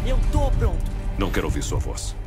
Eu tô pronto. Não quero ouvir sua voz.